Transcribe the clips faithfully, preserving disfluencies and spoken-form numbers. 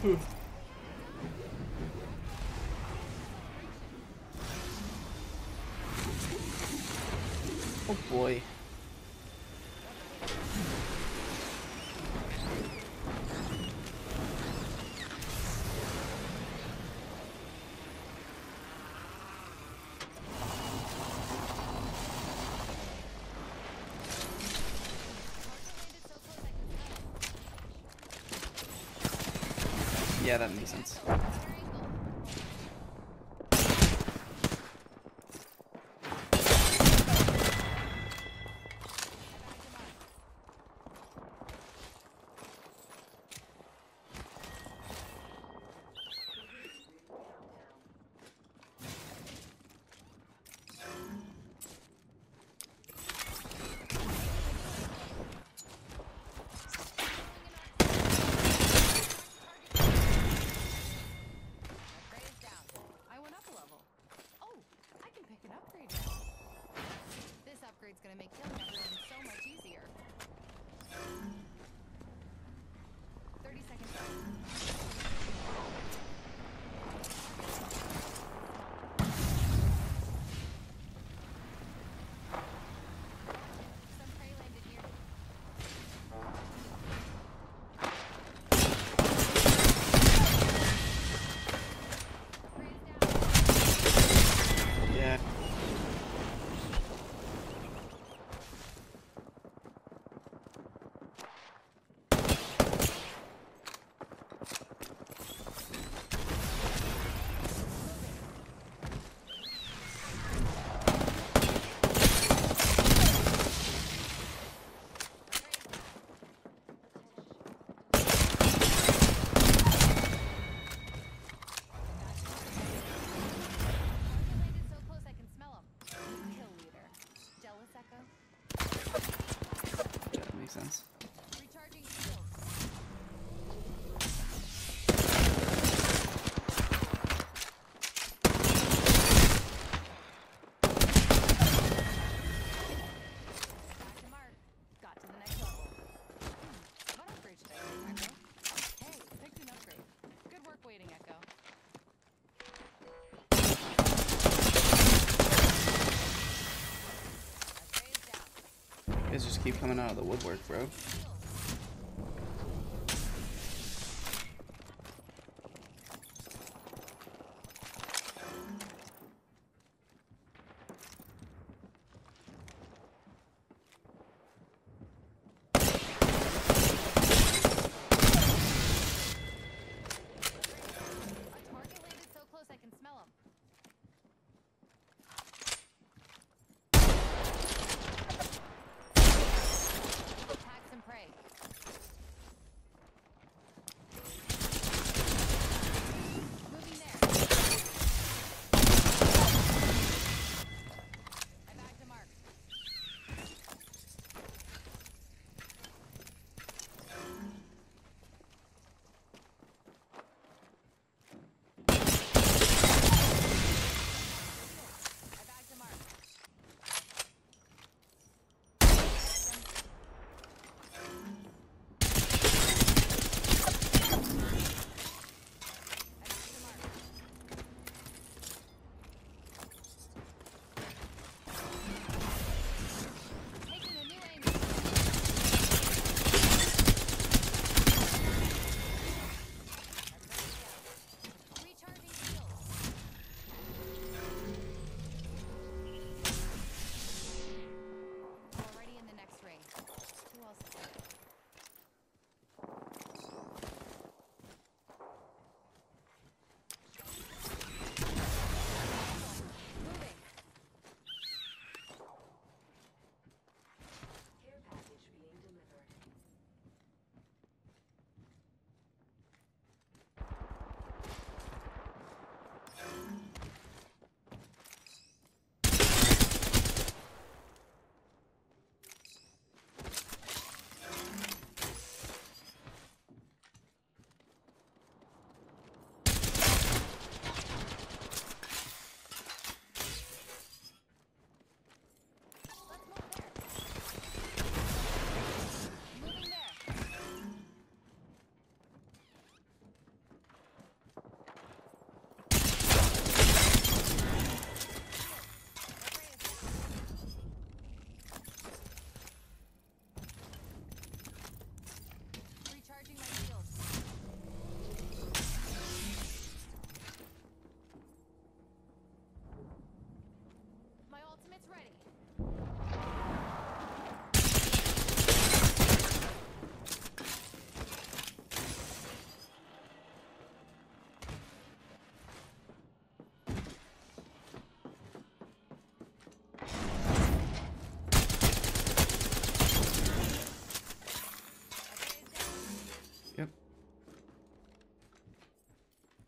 Oh boy. Yeah, that makes sense. Upgrade's gonna make killing everyone so much easier. thirty seconds left. Some prey landed here. Yeah. That makes sense. Recharging shields. Back to mark. Got to the next level. Hmm. What upgrade should I take, Echo? Hey, picked an upgrade. Good work waiting, Echo. Upgrade's down. You guys just keep coming out of the woodwork, bro. Prey.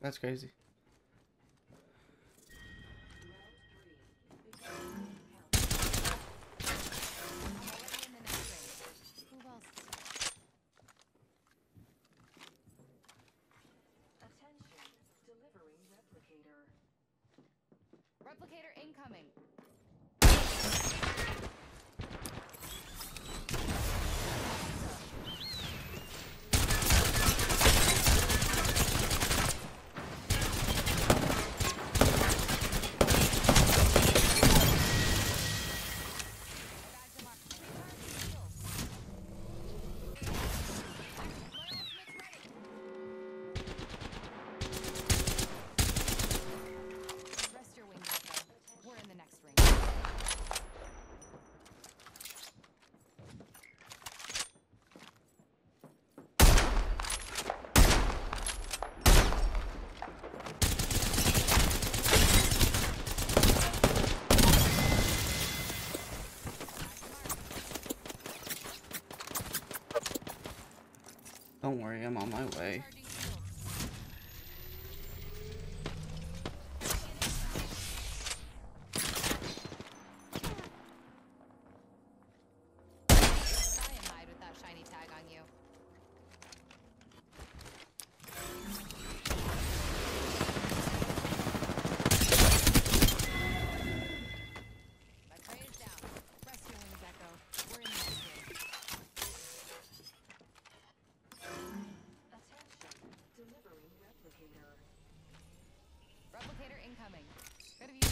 That's crazy. Replicator incoming. Rest your wings, Echo. We're in the next ring. Don't worry, I'm on my way. Try and hide with that shiny tag on you. My prey is down. Rest your wings, Echo. We're in the next ring. Replicator incoming. Good of you.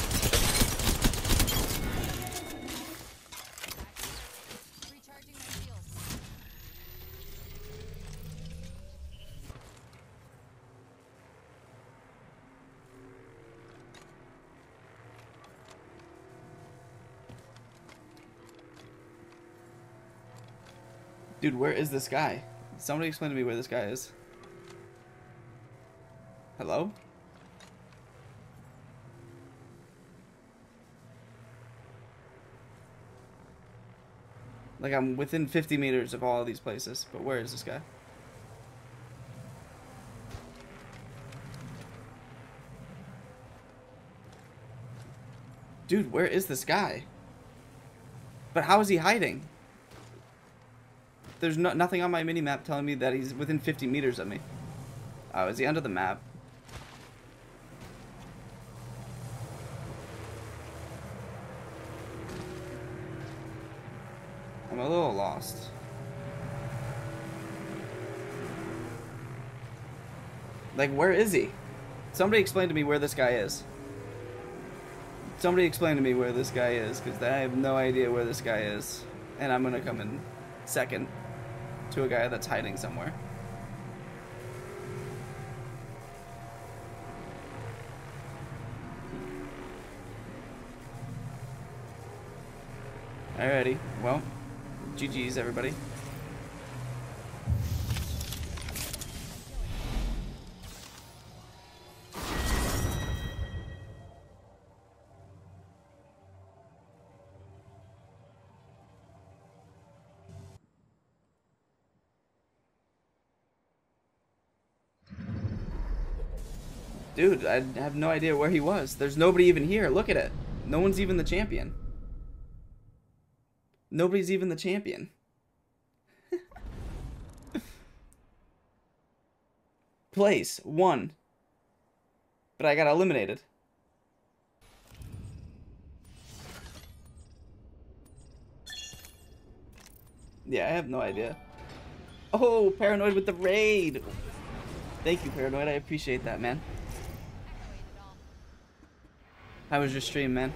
Recharging my shields. Dude, where is this guy? Somebody explain to me where this guy is. Hello? Like, I'm within fifty meters of all of these places, but where is this guy? Dude, where is this guy? But how is he hiding? There's no, nothing on my mini-map telling me that he's within fifty meters of me. Oh, is he under the map? I'm a little lost. Like, where is he? Somebody explain to me where this guy is. Somebody explain to me where this guy is, because I have no idea where this guy is. And I'm gonna come in second to a guy that's hiding somewhere. Alrighty, well, G G's everybody. Dude, I have no idea where he was. There's nobody even here. Look at it. No one's even the champion. Nobody's even the champion. Place, one. But I got eliminated. Yeah, I have no idea. Oh, Paranoid with the raid. Thank you, Paranoid. I appreciate that, man. How was your stream, man?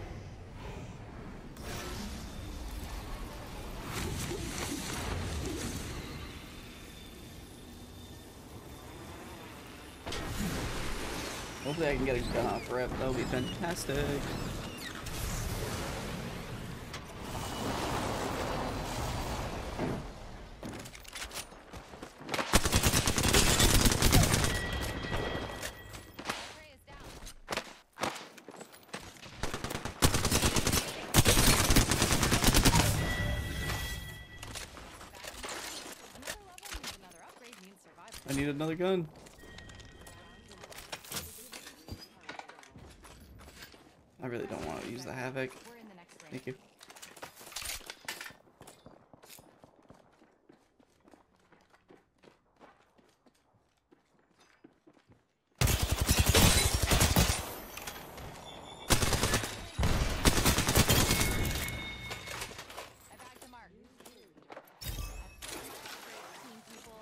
Hopefully I can get a gun off rip. That would be fantastic. I need another gun. I really don't want to use the Havoc. We're in the next ring. Thank you. I bagged the mark. Team people.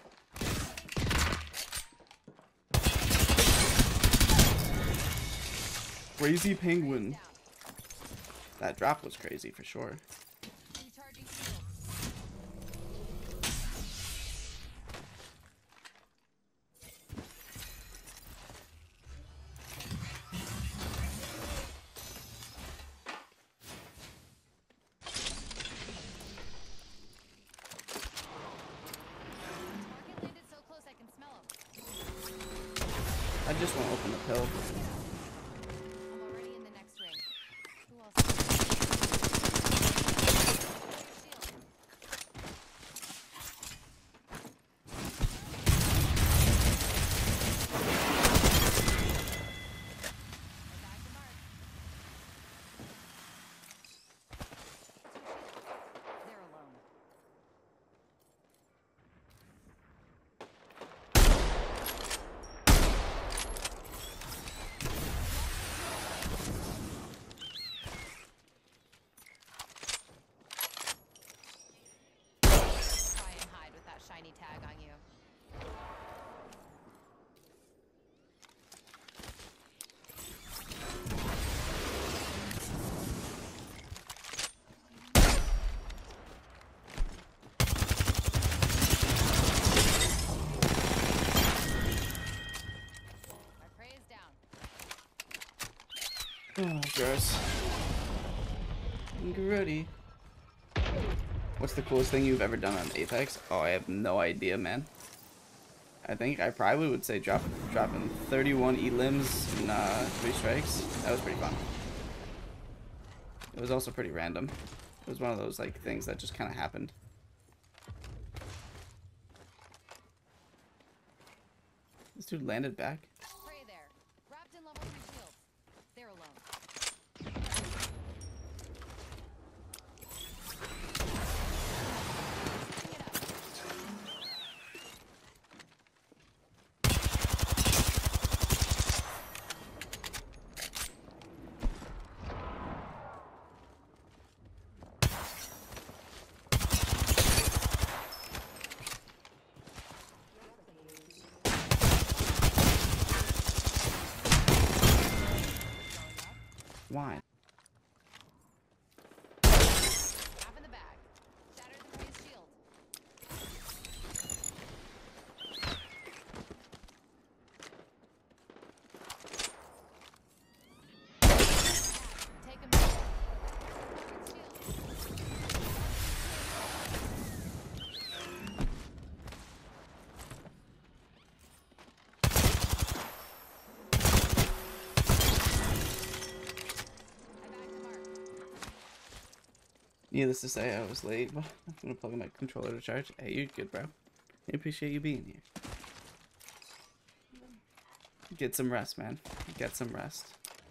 Crazy penguin. That drop was crazy for sure. Recharging shield. Target landed so close I can smell him. I just want to open the pill. I'm already in the next ring. Who else? Shield. I bagged the mark. They're alone. Try and hide with that shiny tag on you. My prey is down. Oh, gross. Grody. What's the coolest thing you've ever done on Apex? Oh, I have no idea, man. I think I probably would say drop, dropping thirty-one E-limbs in uh, three strikes. That was pretty fun. It was also pretty random. It was one of those like things that just kind of happened. This dude landed back. Prey there. Wrapped in level three shields. They're alone. Bring it up. Why? Half in the bag. Shattered the prey's shield. Take him down. Shield. I bagged the mark. Needless to say, I was late. I'm gonna plug in my controller to charge. Hey, you're good, bro. I appreciate you being here. Get some rest, man. Get some rest.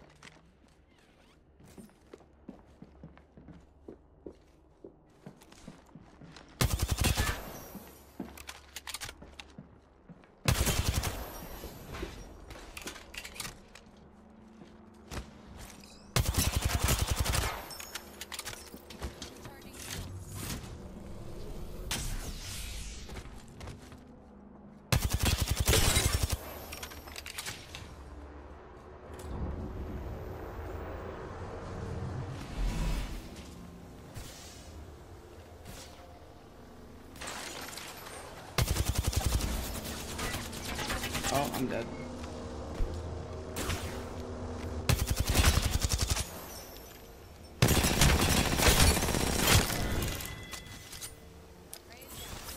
Recharging shield. Oh, I'm dead. Prey is down.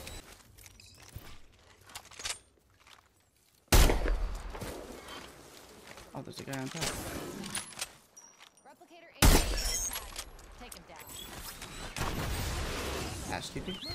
Oh, there's a guy on top. Replicator eight tag. Take him down. Ash T P. Moving.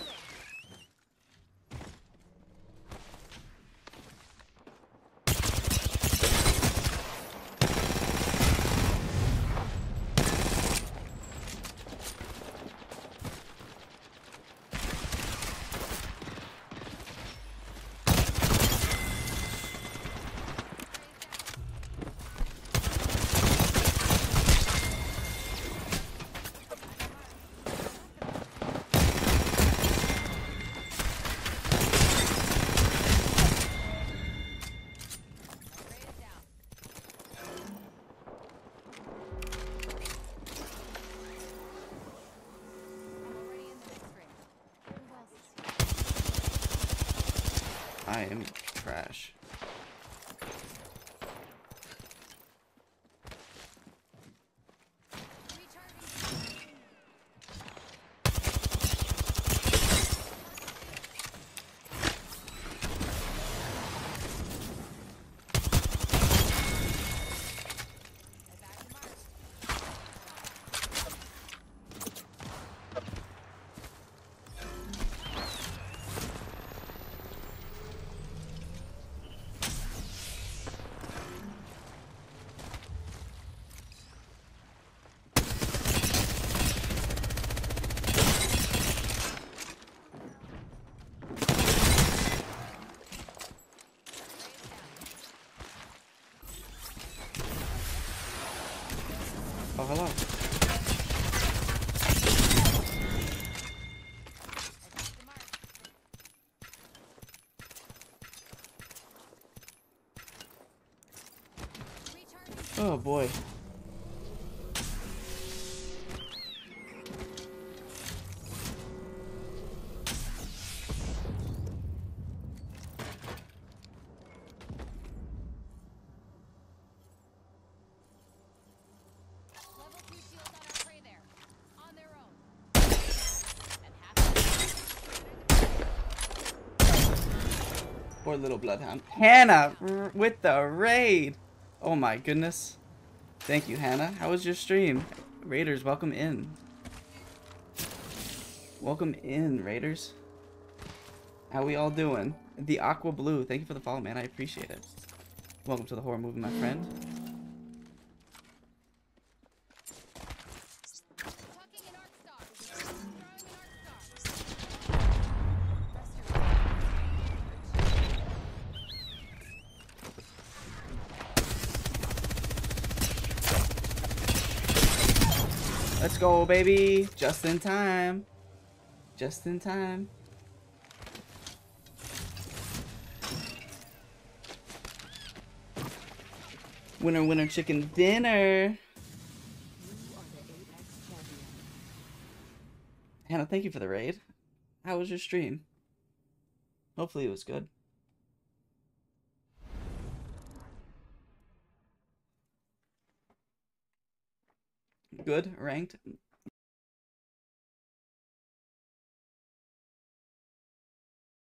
I am trash. Oh, hello. Oh boy. Poor little bloodhound. Hannah r with the raid. Oh my goodness. Thank you, Hannah. How was your stream? Raiders, welcome in. Welcome in, Raiders. How we all doing? The Aqua Blue. Thank you for the follow, man. I appreciate it. Welcome to the horror movie, my friend. Let's go, baby. Just in time. Just in time. Winner, winner, chicken dinner. Hannah, thank you for the raid. How was your stream? Hopefully it was good. Good, ranked.